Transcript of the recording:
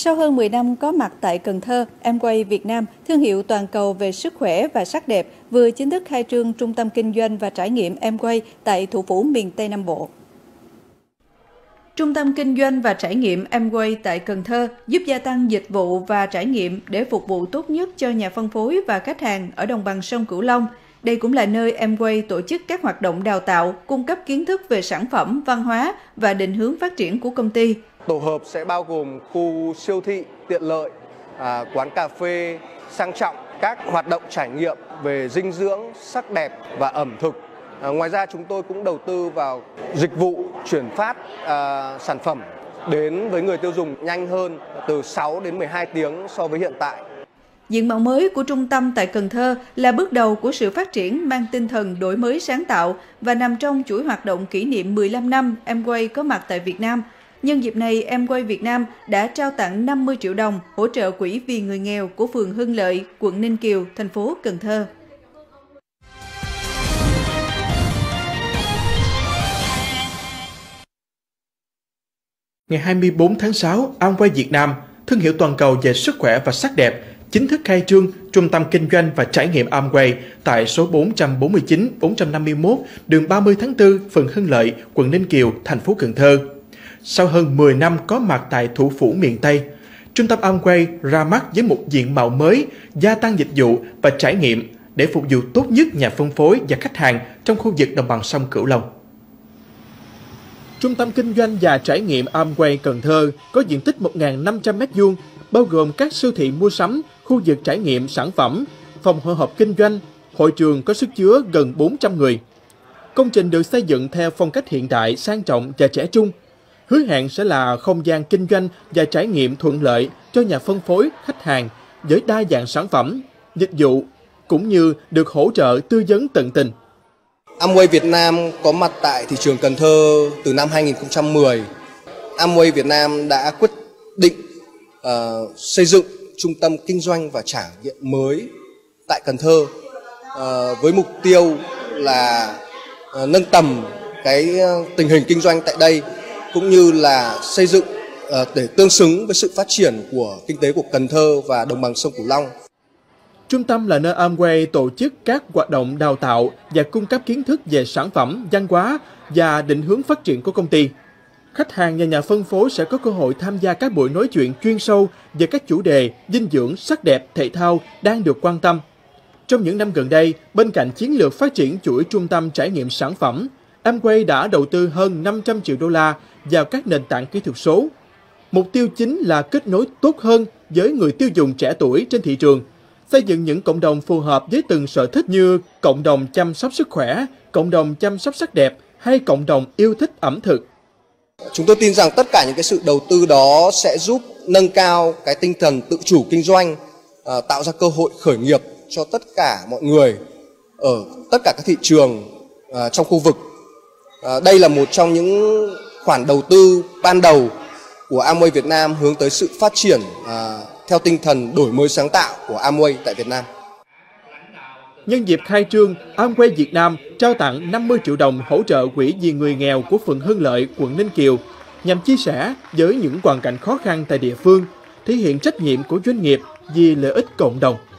Sau hơn 10 năm có mặt tại Cần Thơ, Amway Việt Nam, thương hiệu toàn cầu về sức khỏe và sắc đẹp, vừa chính thức khai trương trung tâm kinh doanh và trải nghiệm Amway tại thủ phủ miền Tây Nam Bộ. Trung tâm kinh doanh và trải nghiệm Amway tại Cần Thơ giúp gia tăng dịch vụ và trải nghiệm để phục vụ tốt nhất cho nhà phân phối và khách hàng ở đồng bằng sông Cửu Long. Đây cũng là nơi Amway tổ chức các hoạt động đào tạo, cung cấp kiến thức về sản phẩm, văn hóa và định hướng phát triển của công ty. Tổ hợp sẽ bao gồm khu siêu thị, tiện lợi, quán cà phê sang trọng, các hoạt động trải nghiệm về dinh dưỡng, sắc đẹp và ẩm thực. Ngoài ra chúng tôi cũng đầu tư vào dịch vụ chuyển phát sản phẩm đến với người tiêu dùng nhanh hơn từ 6 đến 12 tiếng so với hiện tại. Diện mạo mới của trung tâm tại Cần Thơ là bước đầu của sự phát triển mang tinh thần đổi mới sáng tạo và nằm trong chuỗi hoạt động kỷ niệm 15 năm Amway có mặt tại Việt Nam. Nhân dịp này, Amway Việt Nam đã trao tặng 50 triệu đồng hỗ trợ quỹ vì người nghèo của phường Hưng Lợi, quận Ninh Kiều, thành phố Cần Thơ. Ngày 24 tháng 6, Amway Việt Nam, thương hiệu toàn cầu về sức khỏe và sắc đẹp, chính thức khai trương trung tâm kinh doanh và trải nghiệm Amway tại số 449-451 đường 30 tháng 4, phường Hưng Lợi, quận Ninh Kiều, thành phố Cần Thơ. Sau hơn 10 năm có mặt tại thủ phủ miền Tây, trung tâm Amway ra mắt với một diện mạo mới, gia tăng dịch vụ và trải nghiệm để phục vụ tốt nhất nhà phân phối và khách hàng trong khu vực đồng bằng sông Cửu Long. Trung tâm kinh doanh và trải nghiệm Amway Cần Thơ có diện tích 1.500 m2, bao gồm các siêu thị mua sắm, khu vực trải nghiệm sản phẩm, phòng hội họp kinh doanh, hội trường có sức chứa gần 400 người. Công trình được xây dựng theo phong cách hiện đại, sang trọng và trẻ trung, hứa hẹn sẽ là không gian kinh doanh và trải nghiệm thuận lợi cho nhà phân phối, khách hàng với đa dạng sản phẩm, dịch vụ, cũng như được hỗ trợ tư vấn tận tình. Amway Việt Nam có mặt tại thị trường Cần Thơ từ năm 2010. Amway Việt Nam đã quyết định xây dựng trung tâm kinh doanh và trải nghiệm mới tại Cần Thơ với mục tiêu là nâng tầm cái tình hình kinh doanh tại đây, cũng như là xây dựng để tương xứng với sự phát triển của kinh tế của Cần Thơ và đồng bằng sông Cửu Long. Trung tâm là nơi Amway tổ chức các hoạt động đào tạo và cung cấp kiến thức về sản phẩm, văn hóa và định hướng phát triển của công ty. Khách hàng và nhà phân phối sẽ có cơ hội tham gia các buổi nói chuyện chuyên sâu về các chủ đề dinh dưỡng, sắc đẹp, thể thao đang được quan tâm. Trong những năm gần đây, bên cạnh chiến lược phát triển chuỗi trung tâm trải nghiệm sản phẩm, Amway đã đầu tư hơn 500 triệu đô la vào các nền tảng kỹ thuật số. Mục tiêu chính là kết nối tốt hơn với người tiêu dùng trẻ tuổi trên thị trường, xây dựng những cộng đồng phù hợp với từng sở thích như cộng đồng chăm sóc sức khỏe, cộng đồng chăm sóc sắc đẹp hay cộng đồng yêu thích ẩm thực. Chúng tôi tin rằng tất cả những cái sự đầu tư đó sẽ giúp nâng cao cái tinh thần tự chủ kinh doanh, tạo ra cơ hội khởi nghiệp cho tất cả mọi người ở tất cả các thị trường trong khu vực. Đây là một trong những khoản đầu tư ban đầu của Amway Việt Nam hướng tới sự phát triển theo tinh thần đổi mới sáng tạo của Amway tại Việt Nam. Nhân dịp khai trương, Amway Việt Nam trao tặng 50 triệu đồng hỗ trợ quỹ vì người nghèo của phường Hưng Lợi, quận Ninh Kiều, nhằm chia sẻ với những hoàn cảnh khó khăn tại địa phương, thể hiện trách nhiệm của doanh nghiệp vì lợi ích cộng đồng.